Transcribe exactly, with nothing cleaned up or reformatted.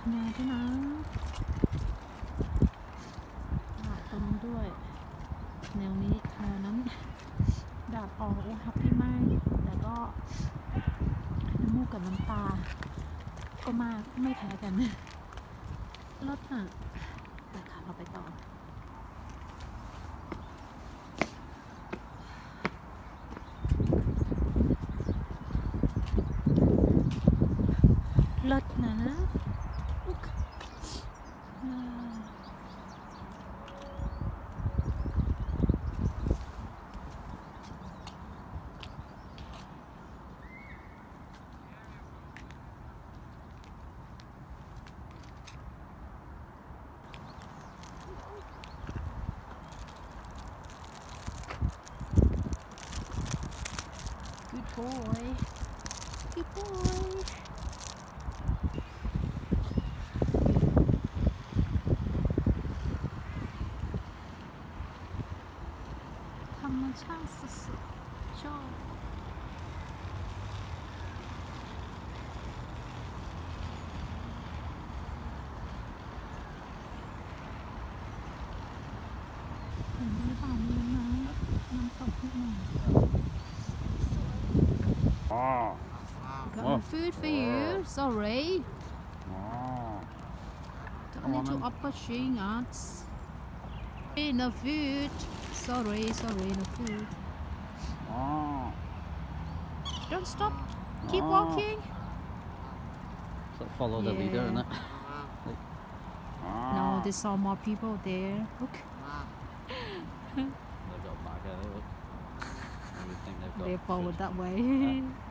คะแนนด้วยนะตรงนี้ด้วยแนวนี้แนวนั้นดาดออกโอ้ฮับพี่มากแต่ก็น้ำมูกกับน้ำตาก็มากไม่แพ้กันรถอ่ะแต่ค่ะเราไปต่อรถนะGood boy. Good boy. ธรรมชาติสุดๆชอบเห็นหรือเปล่ามีน้ำน้ำตกนิดหน่อย Got no food for you. Sorry. Don't need to opportune us. No food. Sorry, sorry, no food. Don't stop. Keep walking. So follow the leader, isn't it? No, there's some more people there. Look. They've got back at it. Look. They think they've got They're forward that way.